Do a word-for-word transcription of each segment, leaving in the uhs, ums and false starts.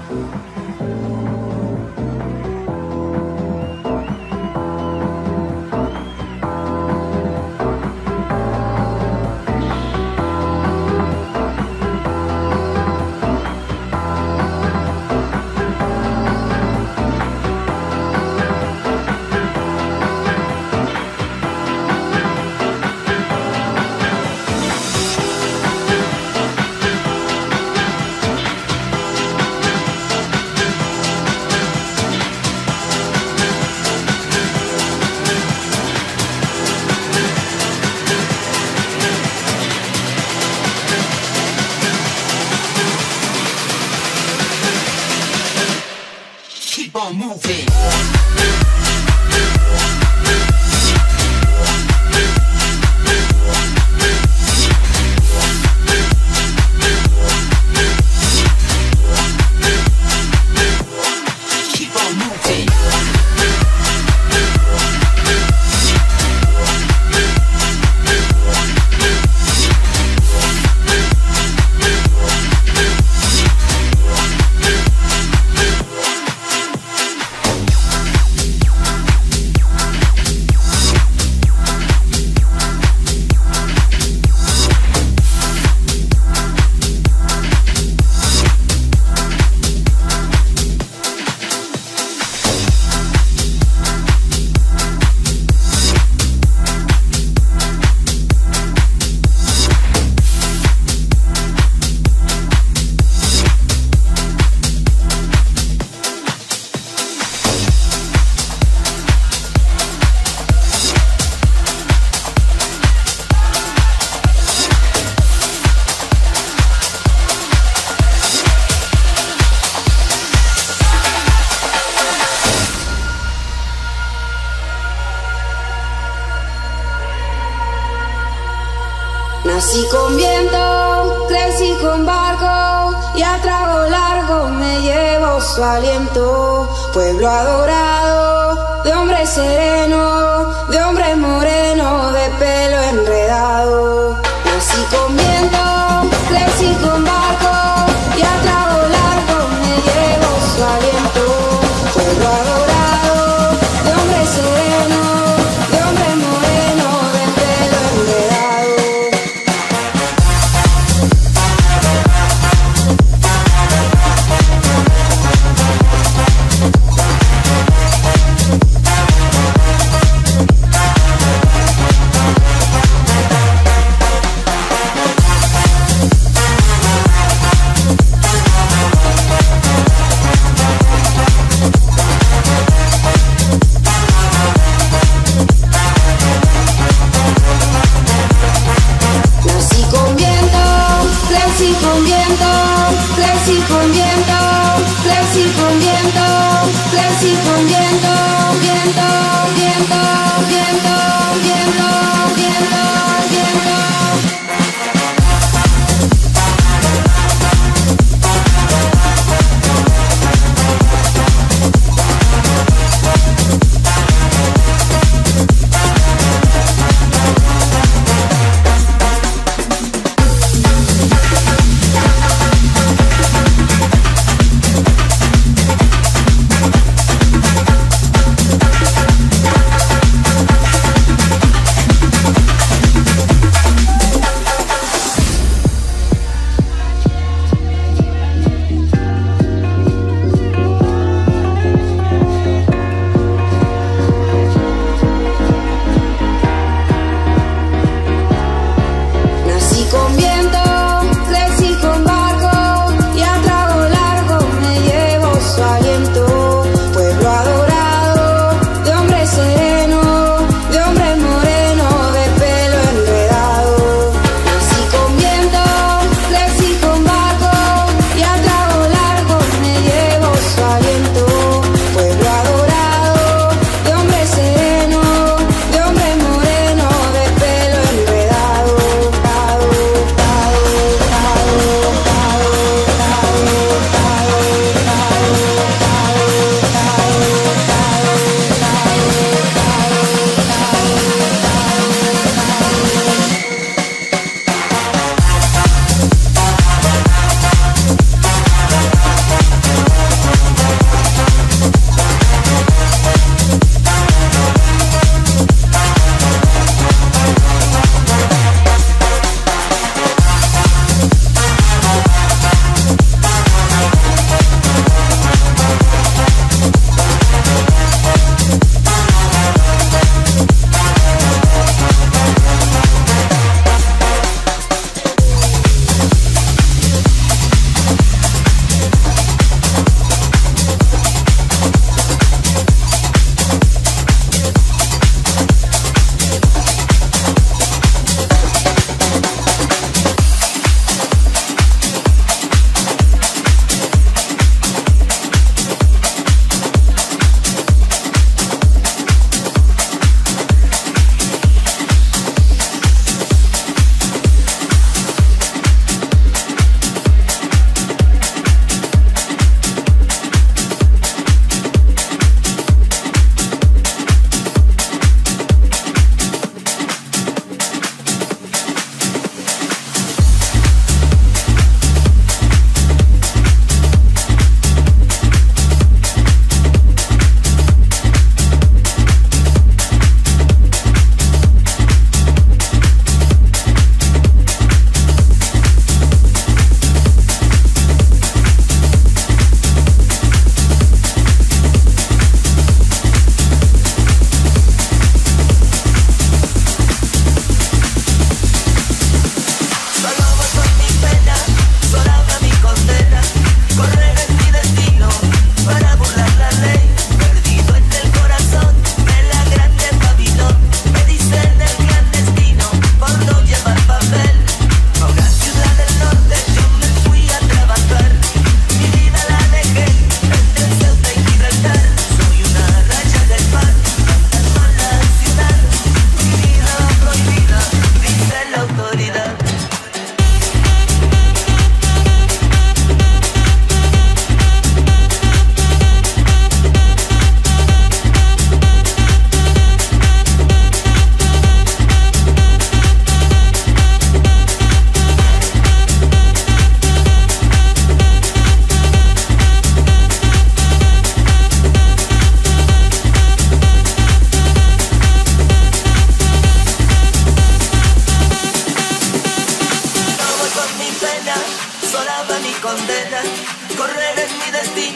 Nací con viento, crecí con barco y a trago largo me llevo su aliento. Pueblo adorado, de hombre sereno, de hombre moreno, de pelo enredado. Nací con viento, crecí con barco y a trago largo me llevo su aliento. Pueblo adorado, de hombre sereno, de hombre moreno, de pelo enredado.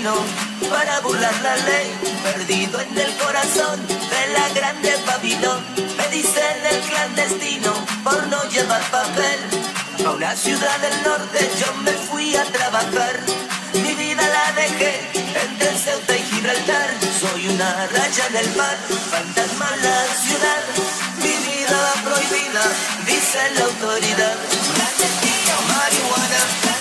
destino para burlar la ley, perdido en el corazón de la grande Babilón. Me dicen el clandestino por no llevar papel. A una ciudad del norte yo me fui a trabajar. Mi vida la dejé entre Ceuta y Gibraltar. Soy una raya en el mar, fantasma en la ciudad. Mi vida prohibida, dice la autoridad. Clandestino, marihuana.